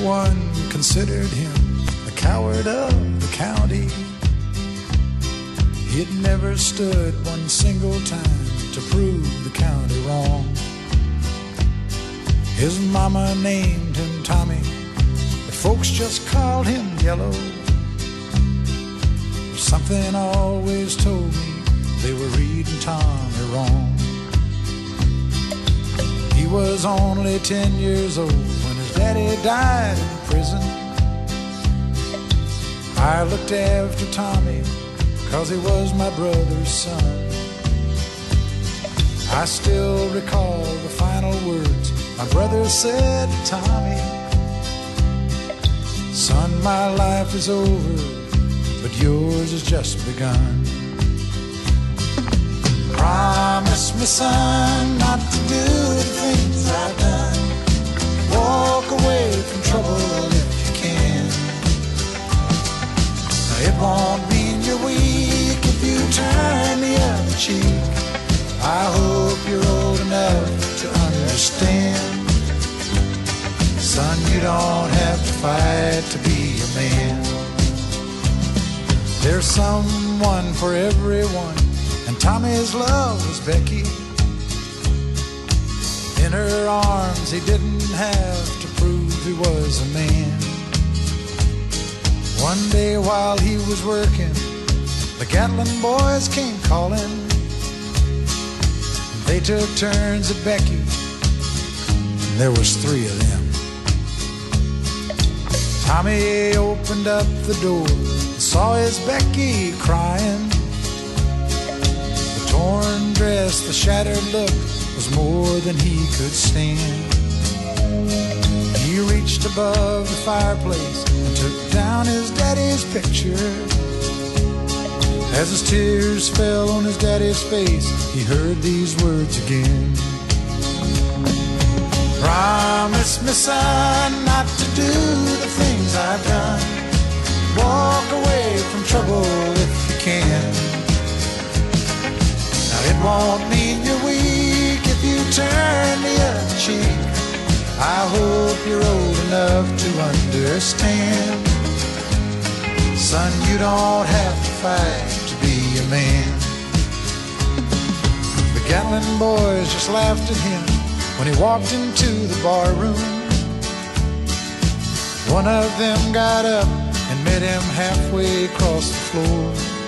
Everyone considered him the coward of the county. He'd never stood one single time to prove the county wrong. His mama named him Tommy, but folks just called him Yellow. Something always told me they were reading Tommy wrong. He was only 10 years old when his daddy died in prison. I looked after Tommy 'cause he was my brother's son. I still recall the final words my brother said to Tommy: "Son, my life is over, but yours has just begun. Promise me, son, not to do the things I've done. Walk away from trouble if you can. Now, it won't mean you're weak if you turn the other cheek. I hope you're old enough to understand. Son, you don't have to fight to be a man. There's someone for everyone, and Tommy's love was Becky. In her arms he didn't have to prove he was a man. One day while he was working, the Gatlin boys came calling. They took turns at Becky, and there was 3 of them. Tommy opened up the door, saw his Becky crying. The torn dress, the shattered look was more than he could stand. He reached above the fireplace and took down his daddy's picture. As his tears fell on his daddy's face, he heard these words again: "Promise me, son, not to do the things I've done. Walk away from trouble if you can. Now, it won't mean you're weak if you turn the other cheek. I hope you're old enough to understand. Son, you don't have to fight to be a man." The Gatlin boys just laughed at him when he walked into the bar room. One of them got up and met him halfway across the floor.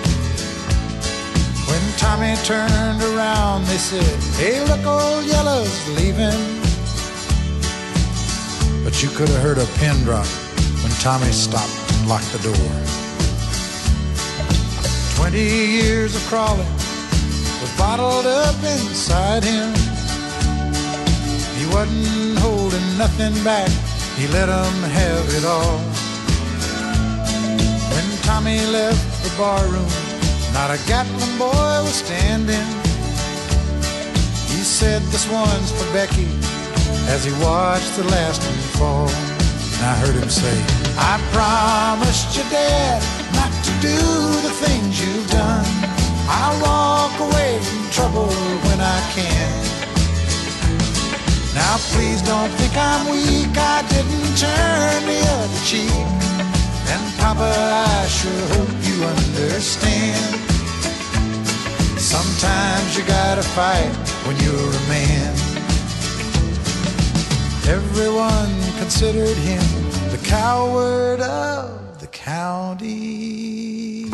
When Tommy turned around, they said, "Hey, look, old Yellow's leaving." But you could have heard a pin drop when Tommy stopped and locked the door. 20 years of crawling was bottled up inside him. He wasn't holding nothing back, he let 'em have it all. When Tommy left the bar room, not a Gatlin boy was standing. He said, "This one's for Becky," as he watched the last one fall. And I heard him say, "I promised your dad not to do the things you've done. I'll walk away from trouble when I can. Now please don't think I'm weak, I didn't turn the other cheek. And Papa, I sure hope you understand. Sometimes you gotta fight when you're a man." Everyone considered him the coward of the county.